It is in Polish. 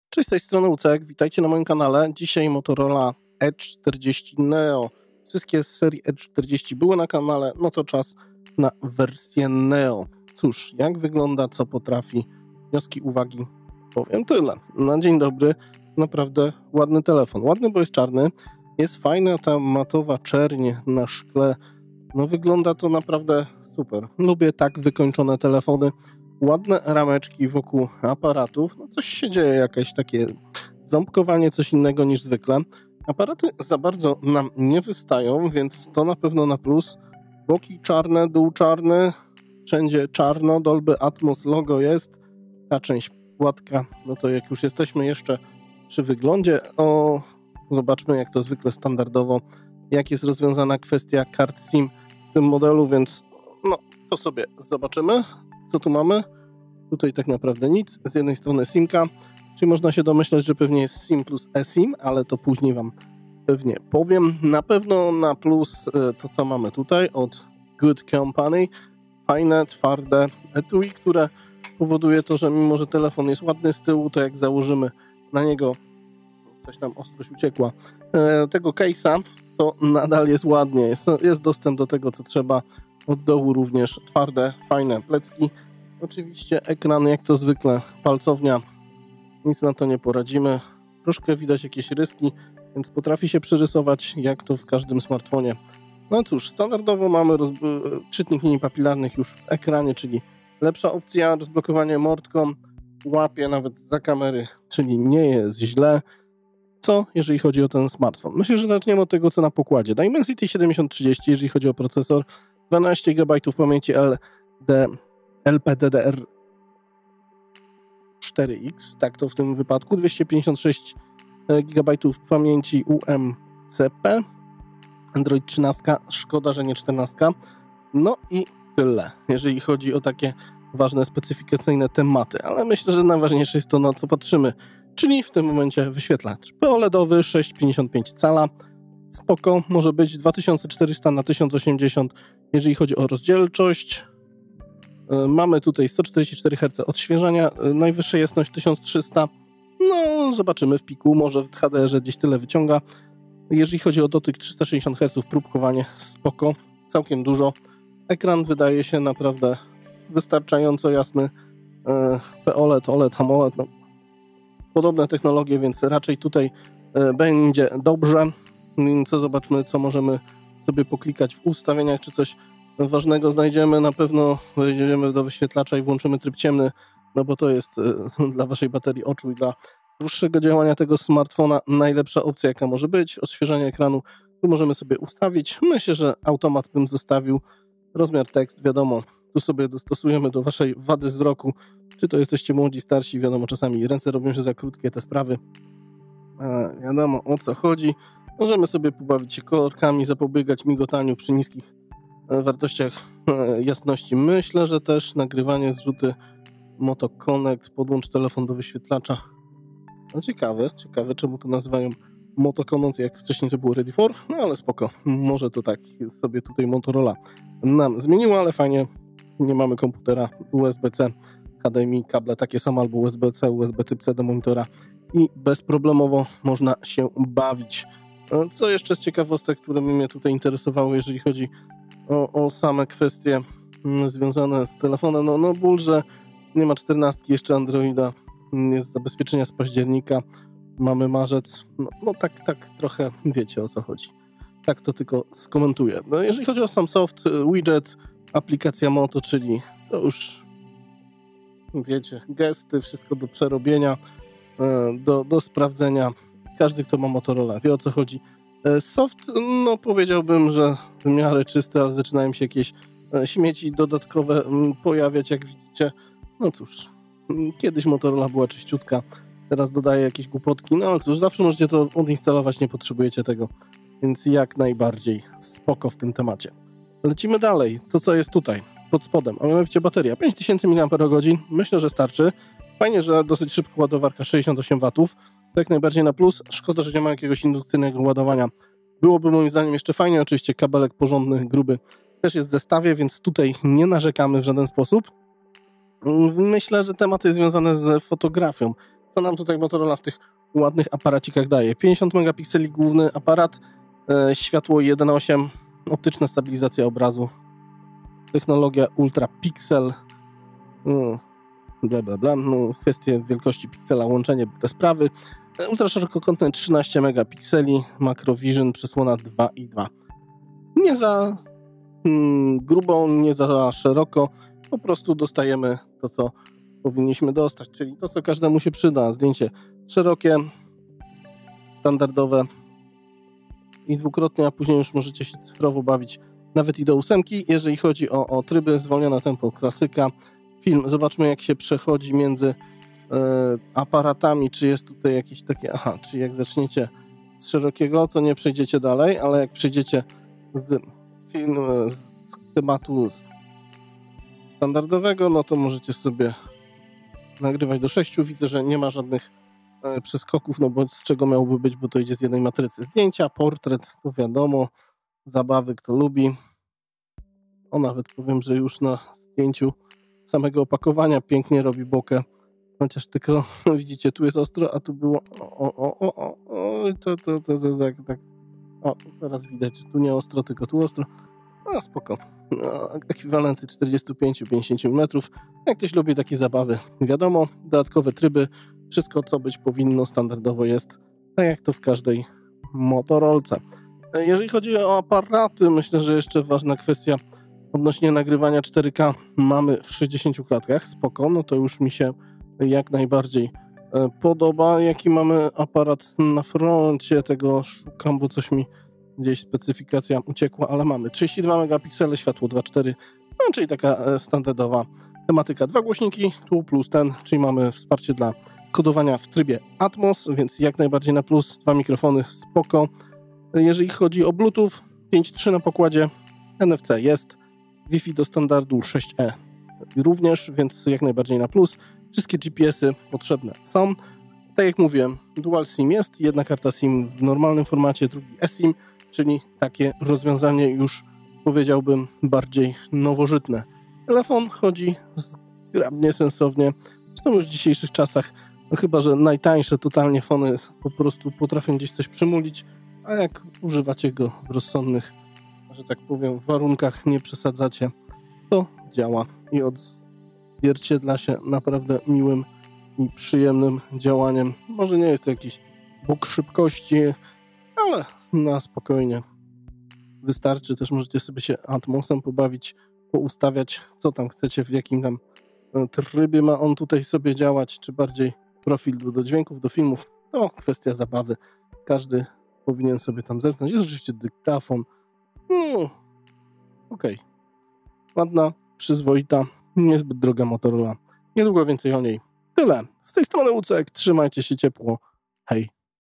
Cześć, z tej strony Ucek, witajcie na moim kanale. Dzisiaj Motorola Edge 40 Neo. Wszystkie z serii Edge 40 były na kanale, no to czas na wersję Neo. Cóż, jak wygląda, co potrafi, wnioski, uwagi, powiem tyle. Na dzień dobry, naprawdę ładny telefon. Ładny, bo jest czarny, jest fajna ta matowa czerń na szkle. No wygląda to naprawdę super. Lubię tak wykończone telefony. Ładne rameczki wokół aparatów. No coś się dzieje, jakieś takie ząbkowanie, coś innego niż zwykle. Aparaty za bardzo nam nie wystają, więc to na pewno na plus. Boki czarne, dół czarny, wszędzie czarno, Dolby Atmos logo jest. Ta część płatka, no to jak już jesteśmy jeszcze przy wyglądzie, zobaczmy jak to zwykle standardowo, jak jest rozwiązana kwestia kart SIM w tym modelu, więc no to sobie zobaczymy. Co tu mamy? Tutaj tak naprawdę nic. Z jednej strony SIM-ka, czyli można się domyślać, że pewnie jest SIM plus eSIM, ale to później Wam pewnie powiem. Na pewno na plus to, co mamy tutaj od Good Company. Fajne, twarde etui, które powoduje to, że mimo, że telefon jest ładny z tyłu, to jak założymy na niego, coś nam ostrość uciekła, tego case'a, to nadal jest ładnie. Jest dostęp do tego, co trzeba. Od dołu również twarde, fajne plecki. Oczywiście ekran jak to zwykle, palcownia, nic na to nie poradzimy. Troszkę widać jakieś ryski, więc potrafi się przerysować jak to w każdym smartfonie. No cóż, standardowo mamy czytnik linii papilarnych już w ekranie, czyli lepsza opcja, rozblokowanie mordką, łapie nawet za kamery, czyli nie jest źle. Co jeżeli chodzi o ten smartfon? Myślę, że zaczniemy od tego, co na pokładzie. Dimensity 7030, jeżeli chodzi o procesor, 12 GB pamięci LPDDR4X, tak to w tym wypadku, 256 GB pamięci UMCP, Android 13, szkoda, że nie 14. No i tyle, jeżeli chodzi o takie ważne, specyfikacyjne tematy, ale myślę, że najważniejsze jest to, na co patrzymy, czyli w tym momencie wyświetlacz OLEDowy 6,55 cala, spoko, może być 2400 na 1080, jeżeli chodzi o rozdzielczość. Mamy tutaj 144 Hz odświeżania, najwyższa jasność 1300, no zobaczymy w piku, może w HDR-ze gdzieś tyle wyciąga. Jeżeli chodzi o dotyk 360 Hz, próbkowanie spoko, całkiem dużo. Ekran wydaje się naprawdę wystarczająco jasny, OLED, AMOLED, no, podobne technologie, więc raczej tutaj będzie dobrze. Co zobaczmy, co możemy sobie poklikać w ustawieniach, czy coś ważnego znajdziemy. Na pewno wejdziemy do wyświetlacza i włączymy tryb ciemny, no bo to jest dla Waszej baterii oczu i dla dłuższego działania tego smartfona najlepsza opcja, jaka może być. Odświeżanie ekranu tu możemy sobie ustawić. Myślę, że automat bym zostawił. Rozmiar tekst, wiadomo, tu sobie dostosujemy do Waszej wady wzroku. Czy to jesteście młodzi, starsi, wiadomo, czasami ręce robią się za krótkie, te sprawy. Wiadomo o co chodzi. Możemy sobie pobawić się kolorkami, zapobiegać migotaniu przy niskich wartościach jasności. Myślę, że też nagrywanie zrzuty Moto Connect, podłącz telefon do wyświetlacza. No ciekawe czemu to nazywają Moto Connect, jak wcześniej to było Ready for, no ale spoko. Może to tak sobie tutaj Motorola nam zmieniła, ale fajnie. Nie mamy komputera USB-C, HDMI, kable takie same albo USB-C, USB Typ-C do monitora i bezproblemowo można się bawić. Co jeszcze z ciekawostek, które mnie tutaj interesowały, jeżeli chodzi o same kwestie związane z telefonem, no ból, że nie ma 14 jeszcze Androida, jest zabezpieczenia z października, mamy marzec, no tak trochę wiecie o co chodzi. Tak to tylko skomentuję. No, jeżeli chodzi o sam soft, widget, aplikacja Moto, czyli to już wiecie, gesty, wszystko do przerobienia, do sprawdzenia. Każdy, kto ma Motorola, wie o co chodzi. Soft, no powiedziałbym, że w miarę czysty, ale zaczynają się jakieś śmieci dodatkowe pojawiać, jak widzicie. No cóż, kiedyś Motorola była czyściutka, teraz dodaje jakieś głupotki, no ale cóż, zawsze możecie to odinstalować, nie potrzebujecie tego, więc jak najbardziej spoko w tym temacie. Lecimy dalej, to co jest tutaj, pod spodem, a mianowicie bateria, 5000 mAh, myślę, że starczy. Fajnie, że dosyć szybko ładowarka 68 W, to jak najbardziej na plus. Szkoda, że nie ma jakiegoś indukcyjnego ładowania. Byłoby moim zdaniem jeszcze fajnie, oczywiście kabelek porządny, gruby też jest w zestawie, więc tutaj nie narzekamy w żaden sposób. Myślę, że tematy związane z fotografią Co nam tutaj Motorola w tych ładnych aparacikach daje? 50 megapikseli główny aparat, światło 1.8, optyczna stabilizacja obrazu, technologia Ultra Pixel, bla bla bla, kwestie wielkości piksela, łączenie, te sprawy. Ultra szerokokątne 13 megapikseli, Macrovision, przysłona 2.2. Nie za grubo, nie za szeroko, po prostu dostajemy to, co powinniśmy dostać, czyli to, co każdemu się przyda. Zdjęcie szerokie, standardowe i dwukrotnie, a później już możecie się cyfrowo bawić nawet i do 8. Jeżeli chodzi o tryby, zwolnione tempo, klasyka, film. Zobaczmy, jak się przechodzi między aparatami, czy jest tutaj jakieś takie, czy jak zaczniecie z szerokiego, to nie przejdziecie dalej, ale jak przejdziecie z tematu standardowego, no to możecie sobie nagrywać do 6. Widzę, że nie ma żadnych przeskoków, no bo z czego miałby być, bo to idzie z jednej matrycy. Zdjęcia, portret, to wiadomo, zabawy, kto lubi. Nawet powiem, że już na zdjęciu samego opakowania pięknie robi bokeh. Chociaż tylko widzicie, tu jest ostro, a tu było tak. Teraz widać, że tu nie ostro, tylko tu ostro. Spoko. Ekwiwalenty 45-50 mm. Jak ktoś lubi takie zabawy, wiadomo, dodatkowe tryby, wszystko co być powinno standardowo jest, tak jak to w każdej Motorolce. Jeżeli chodzi o aparaty, myślę, że jeszcze ważna kwestia odnośnie nagrywania 4K mamy w 60 klatkach, spoko, no to już mi się jak najbardziej podoba. Jaki mamy aparat na froncie, tego szukam, bo coś mi gdzieś specyfikacja uciekła, ale mamy 32 megapiksele, światło 2.4, czyli taka standardowa tematyka. 2 głośniki, tu plus ten, czyli mamy wsparcie dla kodowania w trybie Atmos, więc jak najbardziej na plus. 2 mikrofony, spoko. Jeżeli chodzi o Bluetooth, 5.3 na pokładzie, NFC jest, Wi-Fi do standardu 6E również, więc jak najbardziej na plus. Wszystkie GPS-y potrzebne są. Tak jak mówiłem, Dual SIM jest, jedna karta SIM w normalnym formacie, drugi eSIM, czyli takie rozwiązanie już powiedziałbym bardziej nowożytne. Telefon chodzi zgrabnie, sensownie. Zresztą już w dzisiejszych czasach, chyba że najtańsze totalnie fony po prostu potrafią gdzieś coś przymulić, a jak używacie go w rozsądnych, że tak powiem, warunkach, nie przesadzacie, to działa i odzwierciedla się naprawdę miłym i przyjemnym działaniem. Może nie jest to jakiś bóg szybkości, ale na spokojnie wystarczy. Też możecie sobie się Atmosem pobawić, poustawiać, co tam chcecie, w jakim tam trybie ma on tutaj sobie działać, czy bardziej profil do dźwięków, do filmów. To kwestia zabawy. Każdy powinien sobie tam zerknąć. Jest oczywiście dyktafon. Okej. Ładna, przyzwoita, niezbyt droga Motorola. Niedługo więcej o niej. Tyle. Z tej strony Łucek. Trzymajcie się ciepło. Hej.